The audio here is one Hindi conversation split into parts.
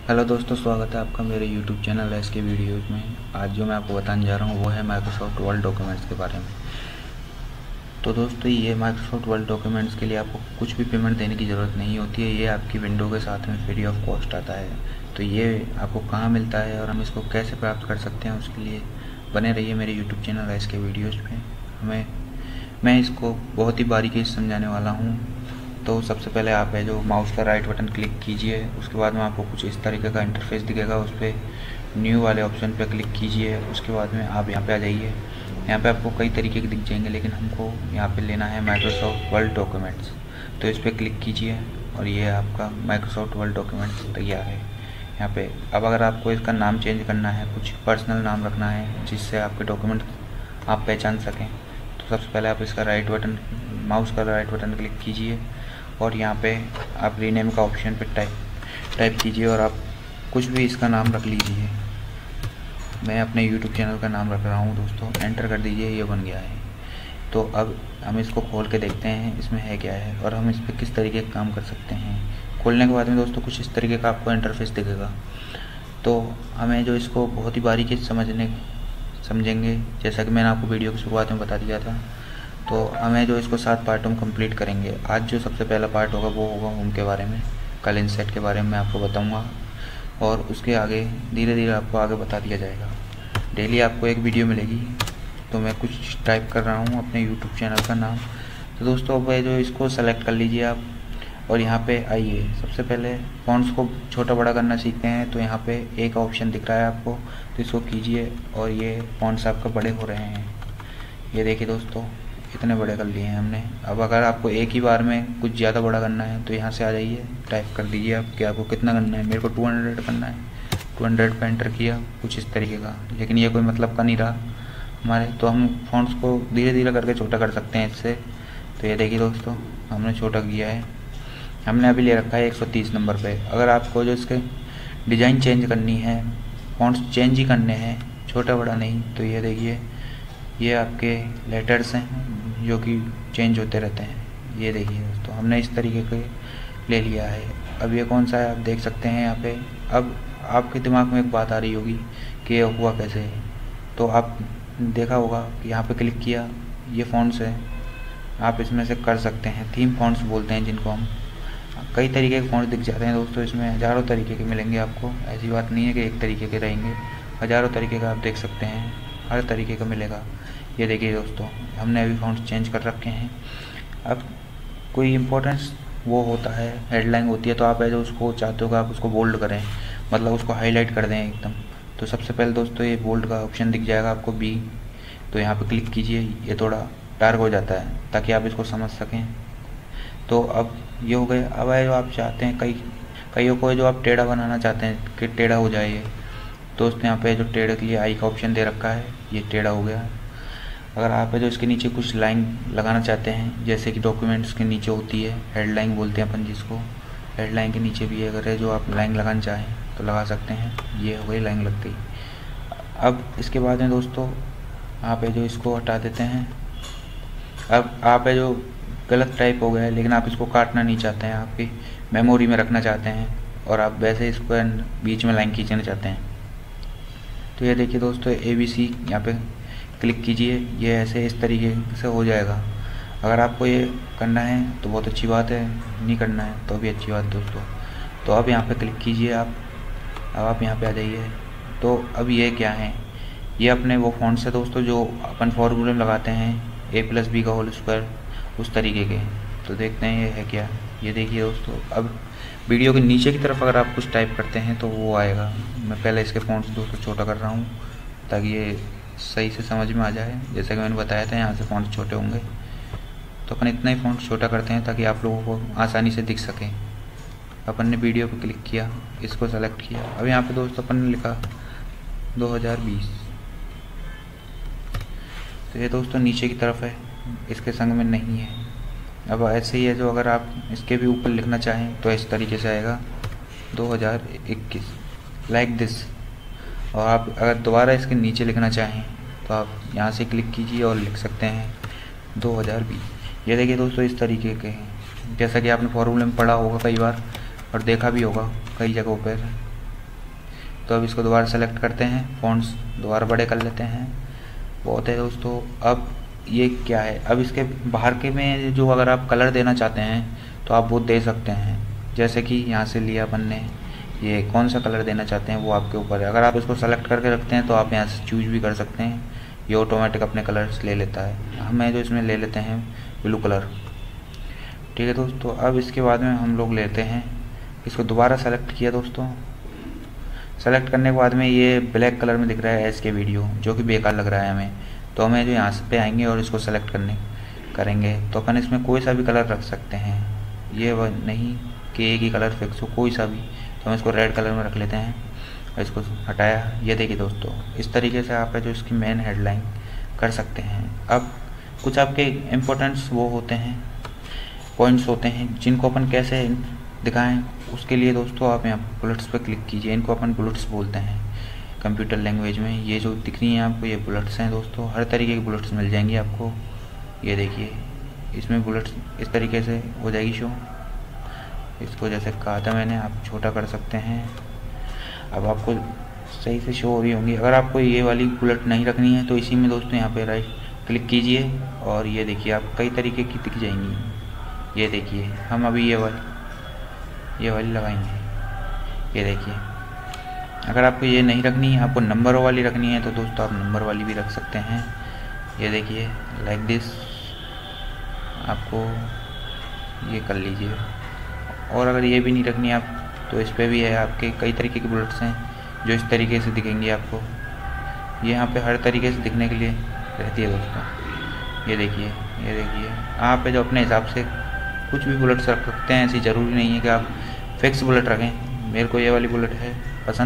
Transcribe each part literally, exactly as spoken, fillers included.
हेलो दोस्तों, स्वागत है आपका मेरे YouTube channel S K videos में। आज जो मैं आपको बताने जा रहा हूँ वो है माइक्रोसॉफ्ट वर्ड डॉक्यूमेंट्स के बारे में। तो दोस्तों, ये माइक्रोसॉफ्ट वर्ड डॉक्यूमेंट्स के लिए आपको कुछ भी पेमेंट देने की ज़रूरत नहीं होती है। ये आपकी विंडो के साथ में फ्री ऑफ कॉस्ट आता है। तो ये आपको कहाँ मिलता है और हम इसको कैसे प्राप्त कर सकते हैं, उसके लिए बने रहिए मेरे YouTube channel S K videos में। हमें मैं इसको बहुत ही बारीकी से समझाने वाला हूँ। तो सबसे पहले आप है जो माउस का राइट बटन क्लिक कीजिए, उसके बाद में आपको कुछ इस तरीके का इंटरफेस दिखेगा। उस पर न्यू वाले ऑप्शन पर क्लिक कीजिए। उसके बाद में आप यहाँ पे आ जाइए। यहाँ पे आपको कई तरीके के दिख जाएंगे, लेकिन हमको यहाँ पे लेना है माइक्रोसॉफ्ट वर्ड डॉक्यूमेंट्स। तो इस पर क्लिक कीजिए और ये आपका माइक्रोसॉफ्ट वर्ड डॉक्यूमेंट्स तैयार है यहाँ पे। अब अगर आपको इसका नाम चेंज करना है, कुछ पर्सनल नाम रखना है जिससे आपके डॉक्यूमेंट आप पहचान सकें, तो सबसे पहले आप इसका राइट बटन माउस का राइट बटन क्लिक कीजिए और यहाँ पे आप रीनेम का ऑप्शन पे टाइप टाइप कीजिए और आप कुछ भी इसका नाम रख लीजिए। मैं अपने यूट्यूब चैनल का नाम रख रहा हूँ दोस्तों। एंटर कर दीजिए, ये बन गया है। तो अब हम इसको खोल के देखते हैं इसमें है क्या है और हम इस पर किस तरीके का काम कर सकते हैं। खोलने के बाद में दोस्तों कुछ इस तरीके का आपको इंटरफेस दिखेगा। तो हमें जो इसको बहुत ही बारीकी से समझने समझेंगे, जैसा कि मैंने आपको वीडियो की शुरुआत में बता दिया था। तो हमें जो इसको सात पार्टों में कंप्लीट करेंगे। आज जो सबसे पहला पार्ट होगा वो होगा होम के बारे में। कल इंसेट के बारे में मैं आपको बताऊंगा और उसके आगे धीरे धीरे आपको आगे बता दिया जाएगा। डेली आपको एक वीडियो मिलेगी। तो मैं कुछ टाइप कर रहा हूँ अपने यूट्यूब चैनल का नाम। तो दोस्तों, अब जो इसको सेलेक्ट कर लीजिए आप और यहाँ पे आइए। सबसे पहले फॉन्ट्स को छोटा बड़ा करना सीखते हैं। तो यहाँ पे एक ऑप्शन दिख रहा है आपको, तो इसको कीजिए और ये फॉन्ट्स आपका बड़े हो रहे हैं। ये देखिए दोस्तों, इतने बड़े कर लिए हैं हमने। अब अगर आपको एक ही बार में कुछ ज़्यादा बड़ा करना है तो यहाँ से आ जाइए, टाइप कर दीजिए आप कि आपको कितना करना है। मेरे को टू हंड्रेड करना है। टू हंड्रेड पे एंटर किया, कुछ इस तरीके का, लेकिन ये कोई मतलब का नहीं रहा हमारे। तो हम फॉन्ट्स को धीरे धीरे करके छोटा कर सकते हैं इससे। तो ये देखिए दोस्तों, हमने छोटा किया है। हमने अभी ले रखा है एक सौ तीस नंबर पे। अगर आपको जो इसके डिज़ाइन चेंज करनी है, फॉन्ट्स चेंज ही करने हैं, छोटा बड़ा नहीं, तो ये देखिए ये आपके लेटर्स हैं जो कि चेंज होते रहते हैं। ये देखिए दोस्तों, हमने इस तरीके के ले लिया है। अब ये कौन सा है आप देख सकते हैं यहाँ पे। अब आपके दिमाग में एक बात आ रही होगी कि ये हुआ कैसे है। तो आप देखा होगा कि यहाँ पे क्लिक किया, ये फॉन्ट्स है, आप इसमें से कर सकते हैं। थीम फॉन्ट्स बोलते हैं जिनको हम। कई तरीके के फॉन्ट्स दिख जाते हैं दोस्तों, इसमें हज़ारों तरीके के मिलेंगे आपको। ऐसी बात नहीं है कि एक तरीके के रहेंगे, हज़ारों तरीके का आप देख सकते हैं, हर तरीके का मिलेगा। ये देखिए दोस्तों, हमने अभी फॉन्ट्स चेंज कर रखे हैं। अब कोई इम्पोर्टेंस वो होता है, हेडलाइन होती है, तो आप जो उसको चाहते हो कि आप उसको बोल्ड करें, मतलब उसको हाईलाइट कर दें एकदम। तो सबसे पहले दोस्तों ये बोल्ड का ऑप्शन दिख जाएगा आपको, बी। तो यहाँ पे क्लिक कीजिए, ये थोड़ा डार्क हो जाता है ताकि आप इसको समझ सकें। तो अब ये हो गए। अब है जो आप चाहते हैं, कई कईयों को जो आप टेढ़ा बनाना चाहते हैं कि टेढ़ा हो जाए ये, दोस्त यहाँ पे जो टेढ़े के लिए आई का ऑप्शन दे रखा है, ये टेढ़ा हो गया। अगर आप है जो इसके नीचे कुछ लाइन लगाना चाहते हैं, जैसे कि डॉक्यूमेंट्स के नीचे होती है हेडलाइन बोलते हैं अपन जिसको, हेडलाइन के नीचे भी अगर है जो आप लाइन लगाना चाहें तो लगा सकते हैं। ये हो गई, लाइन लग गई। अब इसके बाद में दोस्तों आप है जो इसको हटा देते हैं। अब आप है जो गलत टाइप हो गया है, लेकिन आप इसको काटना नहीं चाहते हैं, आपकी मेमोरी में रखना चाहते हैं और आप वैसे इसको बीच में लाइन खींचना चाहते हैं। तो ये देखिए दोस्तों, ए बी सी यहाँ पे क्लिक कीजिए, ये ऐसे इस तरीके से हो जाएगा। अगर आपको ये करना है तो बहुत अच्छी बात है, नहीं करना है तो भी अच्छी बात दोस्तों। तो अब यहाँ पे क्लिक कीजिए आप। अब आप यहाँ पे आ जाइए। तो अब ये क्या है, ये अपने वो फॉन्ट्स है दोस्तों जो अपन फॉर्मूले में लगाते हैं, ए प्लस बी का होल स्क्वायर, उस तरीके के। तो देखते हैं ये है क्या। ये देखिए दोस्तों, अब वीडियो के नीचे की तरफ अगर आप कुछ टाइप करते हैं तो वो आएगा। मैं पहले इसके फॉन्ट्स दोस्तों छोटा कर रहा हूँ ताकि ये सही से समझ में आ जाए। जैसा कि मैंने बताया था, यहाँ से फॉन्ट छोटे होंगे, तो अपन इतना ही फॉन्ट छोटा करते हैं ताकि आप लोगों को आसानी से दिख सके। अपन ने वीडियो पे क्लिक किया, इसको सेलेक्ट किया। अब यहाँ पे दोस्तों अपन ने लिखा दो हज़ार बीस। तो ये दोस्तों नीचे की तरफ है, इसके संग में नहीं है। अब ऐसे ही है जो अगर आप इसके भी ऊपर लिखना चाहें तो इस तरीके से आएगा दो हज़ार इक्कीस, लाइक दिस। और आप अगर दोबारा इसके नीचे लिखना चाहें तो आप यहाँ से क्लिक कीजिए और लिख सकते हैं दो हज़ार बीस। ये देखिए दोस्तों, इस तरीके के हैं, जैसा कि आपने फॉर्मूले में पढ़ा होगा कई बार और देखा भी होगा कई जगहों पर। तो अब इसको दोबारा सेलेक्ट करते हैं, फ़ॉन्ट्स दोबारा बड़े कर लेते हैं। बहुत है दोस्तों। अब ये क्या है, अब इसके बाहर के में जो अगर आप कलर देना चाहते हैं तो आप वो दे सकते हैं। जैसे कि यहाँ से लिया अपन ने, ये कौन सा कलर देना चाहते हैं वो आपके ऊपर है। अगर आप इसको सेलेक्ट करके रखते हैं तो आप यहाँ से चूज भी कर सकते हैं, ये ऑटोमेटिक अपने कलर्स ले लेता है। हमें जो इसमें ले लेते हैं ब्लू कलर। ठीक है दोस्तों। अब इसके बाद में हम लोग लेते हैं, इसको दोबारा सेलेक्ट किया दोस्तों। सेलेक्ट करने के बाद में ये ब्लैक कलर में दिख रहा है एस के वीडियो, जो कि बेकार लग रहा है हमें। तो हमें जो यहाँ पे आएंगे और इसको सेलेक्ट करने करेंगे तो अपन इसमें कोई सा भी कलर रख सकते हैं, ये नहीं कि एक ही कलर फिक्स हो, कोई सा भी। तो हम इसको रेड कलर में रख लेते हैं और इसको हटाया। ये देखिए दोस्तों, इस तरीके से आप है जो इसकी मेन हेडलाइन कर सकते हैं। अब कुछ आपके इम्पोर्टेंट्स वो होते हैं, पॉइंट्स होते हैं, जिनको अपन कैसे दिखाएं, उसके लिए दोस्तों आप यहाँ बुलेट्स पे क्लिक कीजिए। इनको अपन बुलेट्स बोलते हैं कंप्यूटर लैंग्वेज में। ये जो दिख रही हैं आपको, ये बुलेट्स हैं दोस्तों। हर तरीके की बुलेट्स मिल जाएंगी आपको। ये देखिए, इसमें बुलेट्स इस तरीके से हो जाएगी शो। इसको जैसे कहा था मैंने, आप छोटा कर सकते हैं। अब आपको सही से शो हो रही होंगी। अगर आपको ये वाली बुलेट नहीं रखनी है तो इसी में दोस्तों यहाँ पे राइट क्लिक कीजिए और ये देखिए आप कई तरीके की दिख जाएंगी। ये देखिए, हम अभी ये वाली ये वाली लगाएंगे। ये देखिए, अगर आपको ये नहीं रखनी है, आपको नंबर वाली रखनी है तो दोस्तों आप नंबर वाली भी रख सकते हैं। ये देखिए लाइक दिस, आपको ये कर लीजिए। और अगर ये भी नहीं रखनी है आप तो इस पर भी है, आपके कई तरीके के बुलेट्स हैं जो इस तरीके से दिखेंगी आपको। ये यहाँ पे हर तरीके से दिखने के लिए रहती है दोस्तों। ये देखिए, ये देखिए, आप जो अपने हिसाब से कुछ भी बुलेट्स रख सकते हैं। ऐसी ज़रूरी नहीं है कि आप फिक्स बुलेट रखें। मेरे को ये वाली बुलेट है पसंद।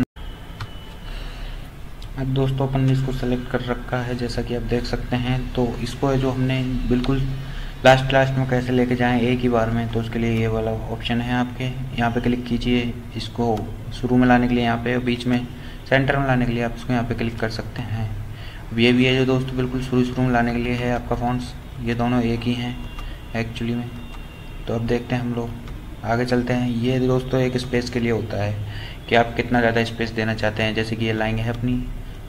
अब दोस्तों अपन ने इसको सेलेक्ट कर रखा है, जैसा कि आप देख सकते हैं। तो इसको है जो हमने बिल्कुल लास्ट लास्ट में कैसे लेके जाएं एक ही बार में, तो उसके लिए ये वाला ऑप्शन है आपके। यहाँ पे क्लिक कीजिए। इसको शुरू में लाने के लिए यहाँ पे, बीच में सेंटर में लाने के लिए आप इसको यहाँ पे क्लिक कर सकते हैं। अब ये भी है जो दोस्तों बिल्कुल शुरू शुरू में लाने के लिए है आपका फ़ॉन्ट्स। ये दोनों एक ही हैं एक्चुअली में। तो अब देखते हैं हम लोग आगे चलते हैं। ये दोस्तों एक स्पेस के लिए होता है कि आप कितना ज़्यादा स्पेस देना चाहते हैं। जैसे कि ये लाइन है अपनी,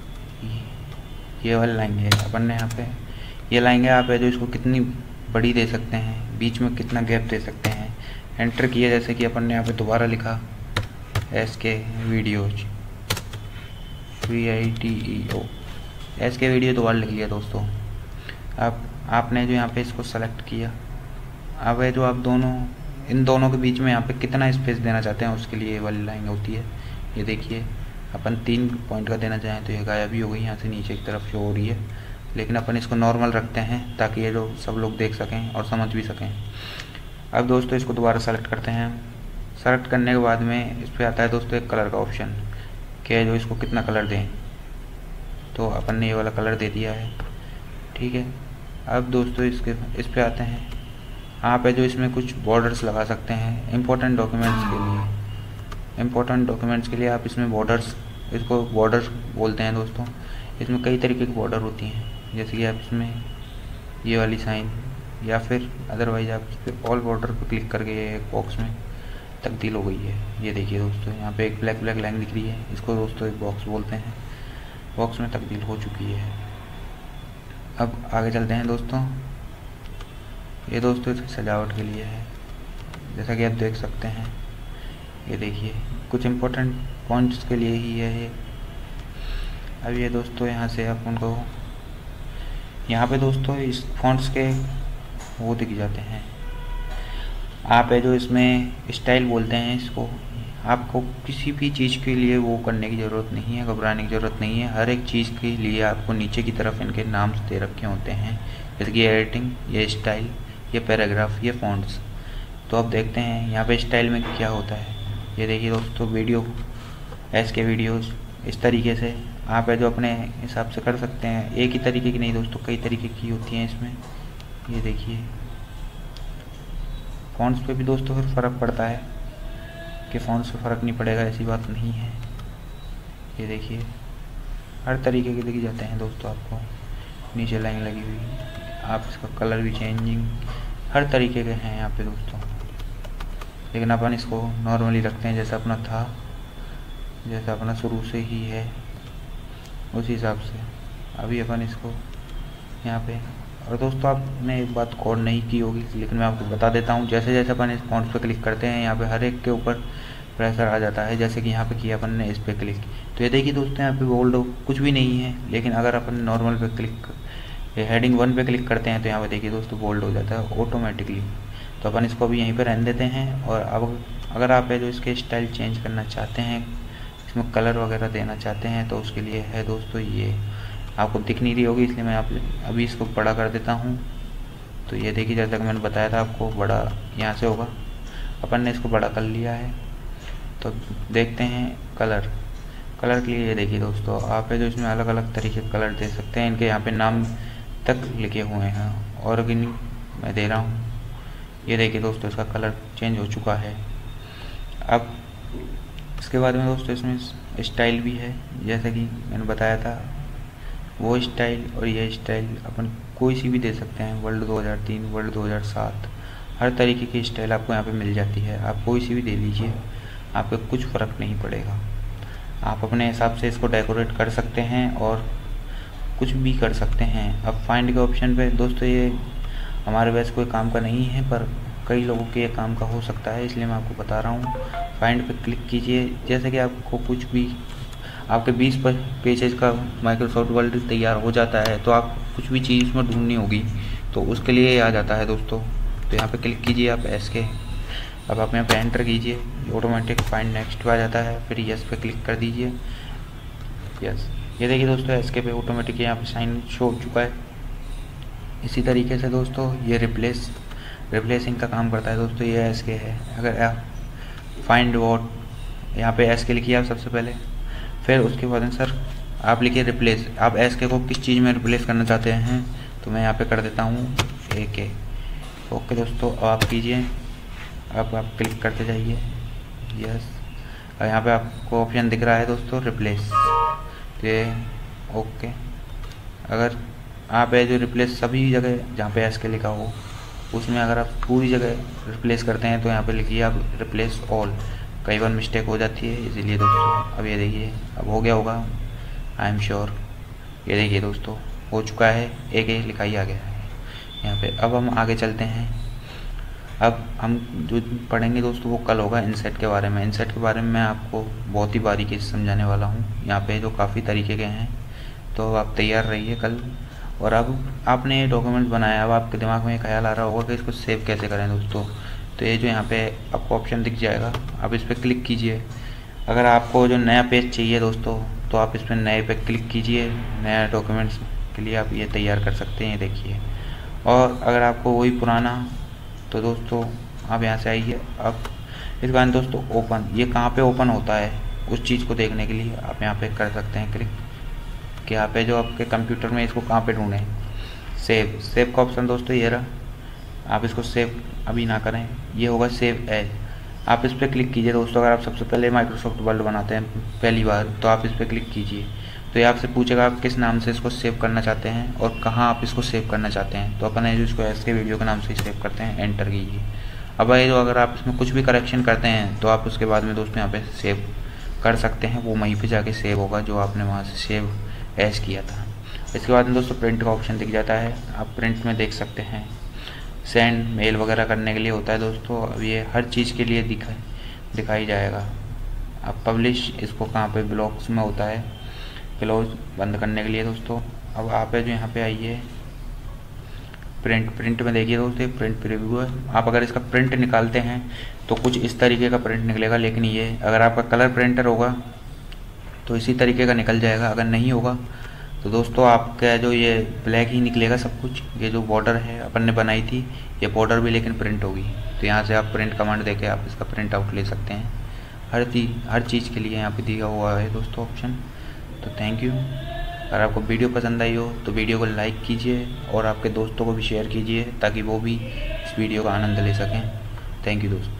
ये वाली लाइन है अपन ने यहाँ पे, ये लाइन है आप है जो इसको कितनी बड़ी दे सकते हैं, बीच में कितना गैप दे सकते हैं। एंटर किया, जैसे कि अपन ने यहाँ पे दोबारा लिखा S K videos, V I T E O, S K video दोबारा लिख लिया दोस्तों। अब आपने जो यहाँ पे इसको सेलेक्ट किया, अब है जो आप दोनों इन दोनों के बीच में यहाँ पे कितना स्पेस देना चाहते हैं, उसके लिए ये वाली लाइन होती है। ये देखिए, अपन तीन पॉइंट का देना चाहें तो ये गायब भी हो गई, यहाँ से नीचे की तरफ शो हो रही है। लेकिन अपन इसको नॉर्मल रखते हैं ताकि ये जो सब लोग देख सकें और समझ भी सकें। अब दोस्तों इसको दोबारा सेलेक्ट करते हैं। सेलेक्ट करने के बाद में इस पर आता है दोस्तों एक कलर का ऑप्शन, कि जो इसको कितना कलर दें। तो अपन ने ये वाला कलर दे दिया है, ठीक है। अब दोस्तों इसके इस पर आते हैं। आप है जो इसमें कुछ बॉर्डर्स लगा सकते हैं इम्पोर्टेंट डॉक्यूमेंट्स के लिए। इम्पोर्टेंट डॉक्यूमेंट्स के लिए आप इसमें बॉर्डर्स, इसको बॉर्डर बोलते हैं दोस्तों। इसमें कई तरीके की बॉर्डर होती हैं, जैसे कि आप इसमें ये वाली साइन, या फिर अदरवाइज आप इस पर ऑल बॉर्डर पर क्लिक करके एक बॉक्स में तब्दील हो गई है। ये देखिए दोस्तों, यहाँ पे एक ब्लैक ब्लैक लाइन दिख रही है, इसको दोस्तों एक बॉक्स बोलते हैं। बॉक्स में तब्दील हो चुकी है। अब आगे चलते हैं दोस्तों। ये दोस्तों इसकी सजावट के लिए है, जैसा कि आप देख सकते हैं। ये देखिए कुछ इम्पोर्टेंट पॉइंट्स के लिए ही है ये। अब ये दोस्तों यहाँ से आप उनको, यहाँ पे दोस्तों इस फॉन्ट्स के वो दिख जाते हैं। आप है जो इसमें स्टाइल बोलते हैं इसको। आपको किसी भी चीज़ के लिए वो करने की ज़रूरत नहीं है, घबराने की ज़रूरत नहीं है। हर एक चीज़ के लिए आपको नीचे की तरफ इनके नाम दे रखे होते हैं, जैसे कि एडिटिंग, ये स्टाइल, ये पैराग्राफ, ये फॉन्ट्स। तो अब देखते हैं यहाँ पे स्टाइल में क्या होता है। ये देखिए दोस्तों, वीडियो एस के वीडियोज़ इस तरीके से आप है जो अपने हिसाब से कर सकते हैं। एक ही तरीके की नहीं दोस्तों, कई तरीके की होती हैं इसमें। ये देखिए, फॉन्ट्स पे भी दोस्तों फिर फ़र्क पड़ता है कि फॉन्ट्स पे फ़र्क नहीं पड़ेगा, ऐसी बात नहीं है। ये देखिए, हर तरीके के दिख जाते हैं दोस्तों आपको। नीचे लाइन लगी हुई, आप इसका कलर भी चेंजिंग, हर तरीके के हैं यहाँ पे दोस्तों। लेकिन अपन इसको नॉर्मली रखते हैं जैसा अपना था। जैसा अपना शुरू से ही है उसी हिसाब से अभी अपन इसको यहाँ पे। और दोस्तों आपने एक बात गौर नहीं की होगी लेकिन मैं आपको बता देता हूँ, जैसे जैसे अपन इस फॉन्ट पे क्लिक करते हैं यहाँ पे हर एक के ऊपर प्रेशर आ जाता है। जैसे कि यहाँ पे किया अपन ने इस पे क्लिक, तो ये देखिए दोस्तों यहाँ पे बोल्ड कुछ भी नहीं है, लेकिन अगर अपन नॉर्मल पे क्लिक हेडिंग वन पे क्लिक करते हैं तो यहाँ पे देखिए दोस्तों बोल्ड हो जाता है ऑटोमेटिकली। तो अपन इसको अभी यहीं पर रहने देते हैं। और अब अगर आप है जो इसके स्टाइल चेंज करना चाहते हैं, इसमें कलर वगैरह देना चाहते हैं, तो उसके लिए है दोस्तों ये आपको दिख नहीं रही होगी इसलिए मैं आप अभी इसको बड़ा कर देता हूँ। तो ये देखिए जैसा कि मैंने बताया था आपको बड़ा यहाँ से होगा, अपन ने इसको बड़ा कर लिया है। तो देखते हैं कलर कलर के लिए ये देखिए दोस्तों आप है जो इसमें अलग अलग तरीके के कलर दे सकते हैं। इनके यहाँ पे नाम तक लिखे हुए हैं और मैं दे रहा हूँ। ये देखिए दोस्तों इसका कलर चेंज हो चुका है। अब इसके बाद में दोस्तों इसमें स्टाइल भी है, जैसे कि मैंने बताया था वो स्टाइल और ये स्टाइल अपन कोई सी भी दे सकते हैं। वर्ल्ड दो हज़ार तीन, वर्ल्ड दो हज़ार सात, हर तरीके की स्टाइल आपको यहाँ पे मिल जाती है। आप कोई सी भी दे लीजिए, आपको कुछ फ़र्क नहीं पड़ेगा। आप अपने हिसाब से इसको डेकोरेट कर सकते हैं और कुछ भी कर सकते हैं। अब फाइंड के ऑप्शन पे दोस्तों ये हमारे वैसे कोई काम का नहीं है, पर कई लोगों के ये काम का हो सकता है, इसलिए मैं आपको बता रहा हूँ। फाइंड पे क्लिक कीजिए, जैसे कि आपको कुछ भी आपके बीस पेजेज का माइक्रोसॉफ्ट वर्ड तैयार हो जाता है, तो आप कुछ भी चीज़ उसमें ढूंढनी होगी तो उसके लिए ये आ जाता है दोस्तों। तो यहाँ पे क्लिक कीजिए आप एस के, अब आप यहाँ पे एंटर कीजिए, ऑटोमेटिक फाइंड नेक्स्ट पे आ जाता है। फिर यस पे क्लिक कर दीजिए, यस। ये देखिए दोस्तों एस के पे ऑटोमेटिक यहाँ पे साइन शो हो चुका है। इसी तरीके से दोस्तों ये रिप्लेस रिप्लेसिंग का काम करता है दोस्तों। ये एस के है, अगर आप फाइंड वॉट यहाँ पे एस के लिखिए आप सबसे पहले, फिर उसके बाद सर आप लिखिए रिप्लेस। आप एस के को किस चीज़ में रिप्लेस करना चाहते हैं, तो मैं यहाँ पे कर देता हूँ ए के। ओके दोस्तों आप कीजिए, अब आप क्लिक करते जाइए, यस। और यहाँ पे आपको ऑप्शन दिख रहा है दोस्तों रिप्लेस, तो ये ओके। अगर आप है जो रिप्लेस सभी जगह जहाँ पे एस के लिखा हो उसमें अगर आप पूरी जगह रिप्लेस करते हैं तो यहाँ पे लिखिए आप रिप्लेस ऑल। कई बार मिस्टेक हो जाती है इसीलिए दोस्तों। अब ये देखिए अब हो गया होगा, आई एम श्योर। ये देखिए दोस्तों हो चुका है, एक एक लिखा ही आ गया है यहाँ पे। अब हम आगे चलते हैं। अब हम जो पढ़ेंगे दोस्तों वो कल होगा इंसेट के बारे में। इंसेट के बारे में मैं आपको बहुत ही बारीकी से समझाने वाला हूँ। यहाँ पे जो काफ़ी तरीके के हैं, तो आप तैयार रहिए कल। और अब आपने ये डॉक्यूमेंट बनाया, अब आपके दिमाग में ख्याल आ रहा होगा कि इसको सेव कैसे करें दोस्तों। तो ये जो यहाँ पे आपको ऑप्शन दिख जाएगा, आप इस पर क्लिक कीजिए। अगर आपको जो नया पेज चाहिए दोस्तों तो आप इस पर नए पे क्लिक कीजिए। नया डॉक्यूमेंट्स के लिए आप ये तैयार कर सकते हैं, ये देखिए। और अगर आपको वही पुराना, तो दोस्तों आप यहाँ से आइए। अब इस बार दोस्तों ओपन, ये कहाँ पे ओपन होता है उस चीज़ को देखने के लिए आप यहाँ पे कर सकते हैं क्लिक, कि यहाँ पे जो आपके कंप्यूटर में इसको कहाँ पे ढूंढें। सेव सेव का ऑप्शन दोस्तों ये रहा, आप इसको सेव अभी ना करें, ये होगा सेव एज। आप इस पर क्लिक कीजिए दोस्तों। अगर आप सबसे पहले माइक्रोसॉफ्ट वर्ड बनाते हैं पहली बार तो आप इस पर क्लिक कीजिए, तो ये आपसे पूछेगा आप किस नाम से इसको सेव करना चाहते हैं और कहाँ आप इसको सेव करना चाहते हैं। तो अपन जो इसको एस के वीडियो के नाम से सेव करते हैं, एंटर कीजिए। अब ये जो अगर आप इसमें कुछ भी करेक्शन करते हैं तो आप उसके बाद में दोस्तों यहाँ पे सेव कर सकते हैं, वो वहीं पे जाके सेव होगा जो आपने वहाँ से सेव एज किया था। इसके बाद में दोस्तों प्रिंट का ऑप्शन दिख जाता है, आप प्रिंट में देख सकते हैं। सेंड मेल वगैरह करने के लिए होता है दोस्तों। अब ये हर चीज़ के लिए दिखा दिखाई जाएगा। अब पब्लिश इसको कहाँ पे ब्लॉक्स में होता है, क्लोज बंद करने के लिए दोस्तों। अब आप है जो यहाँ पे आइए प्रिंट प्रिंट में देखिए दोस्तों, प्रिंट प्रीव्यू है। आप अगर इसका प्रिंट निकालते हैं तो कुछ इस तरीके का प्रिंट निकलेगा, लेकिन ये अगर आपका कलर प्रिंटर होगा तो इसी तरीके का निकल जाएगा। अगर नहीं होगा तो दोस्तों आपका जो ये ब्लैक ही निकलेगा सब कुछ। ये जो बॉर्डर है अपन ने बनाई थी, ये बॉर्डर भी लेकिन प्रिंट होगी। तो यहाँ से आप प्रिंट कमांड देके आप इसका प्रिंट आउट ले सकते हैं। हर चीज़ हर चीज़ के लिए यहाँ पे दिया हुआ है दोस्तों ऑप्शन। तो थैंक यू। अगर आपको वीडियो पसंद आई हो तो वीडियो को लाइक कीजिए और आपके दोस्तों को भी शेयर कीजिए ताकि वो भी इस वीडियो का आनंद ले सकें। थैंक यू दोस्तों।